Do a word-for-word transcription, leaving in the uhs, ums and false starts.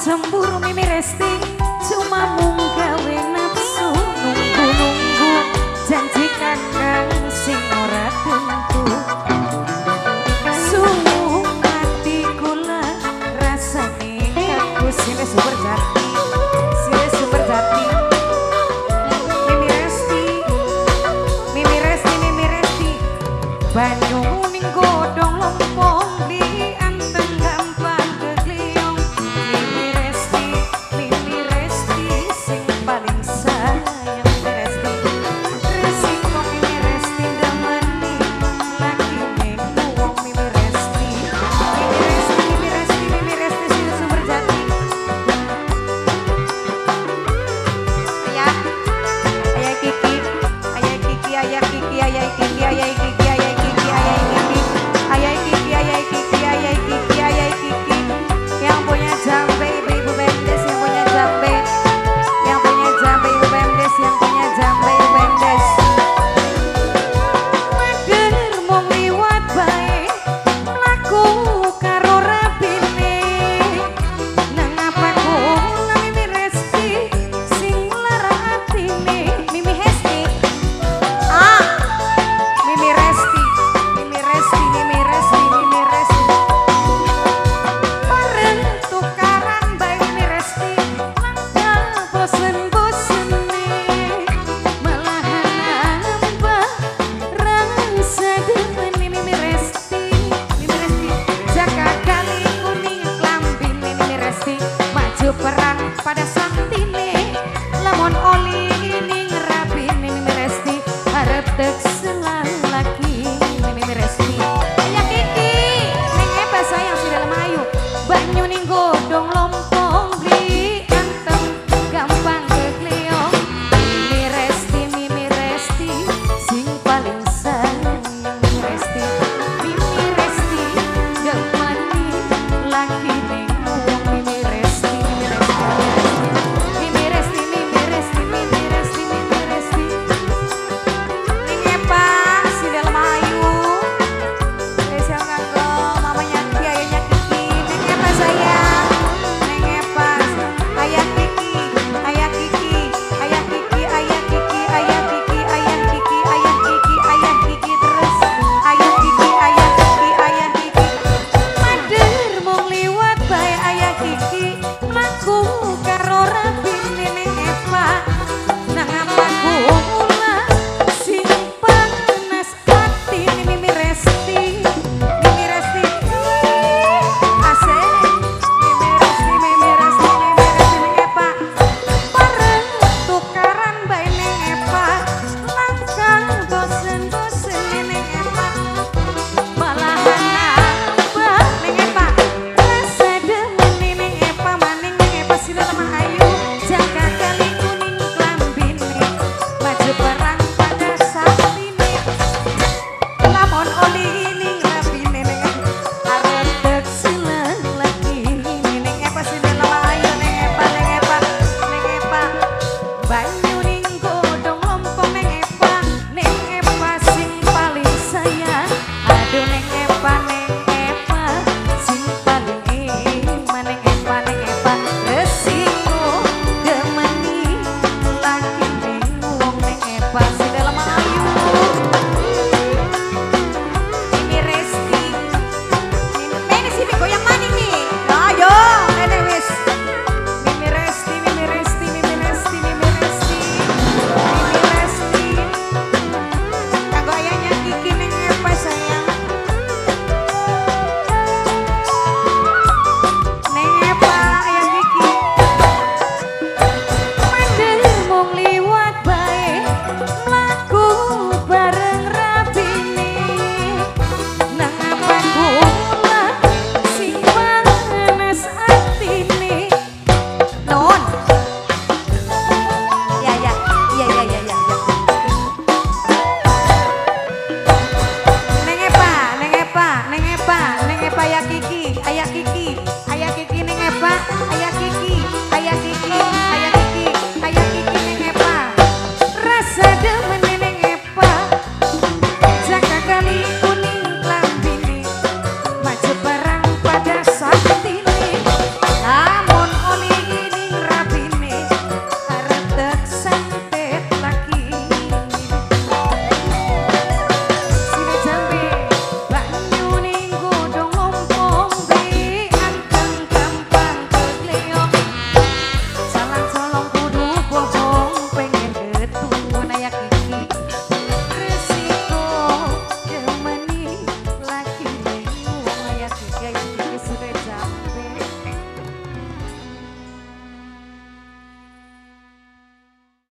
cemburu Mimi Resti, cuma mung gawe nafsu nunggu-nunggu janji kakang sing ora tentu. Sungguh mati kula rasane kaku sine super jati, sine super jati. Mimi Resti, Mimi Resti, Mimi Resti, banyu ning godhong lempong di anteng gampang kegliong. Mimi Resti, Mimi Resti sing paling sayang. Mimi Resti, resiko Mimi Resti damani lagi minggu wong Mimi Resti. Mimi Resti, Mimi Resti, Mimi Resti sing sumber jati. Ayah, ayah Kiki, ayah Kiki, ayah Kiki, ayah Kiki, ayah Kiki, ayah Kiki, ayah Kiki, ayah Kiki, ayah Kiki, ayah Kiki, ayah Kiki, yang punya jambe ibu-ibu bendes, yang punya jambe, yang punya jambe ibu bendes, yang punya jambe ibu bendes. Mager mung liwat bae, mlaku karo rapine, nang apa kok Mimi Resti sing lara atine. Mimi Resti, ah, Mimi Resti, Mimi Resti, Mimi Resti, Mimi Resti. Bareng tukaran bae Mimi Resti, langkah bosen-bosene, malahan nambah rasa demen. Mimi Resti, Mimi Resti, jaga kali kuning klambi Mimi Resti, maju perang pada sang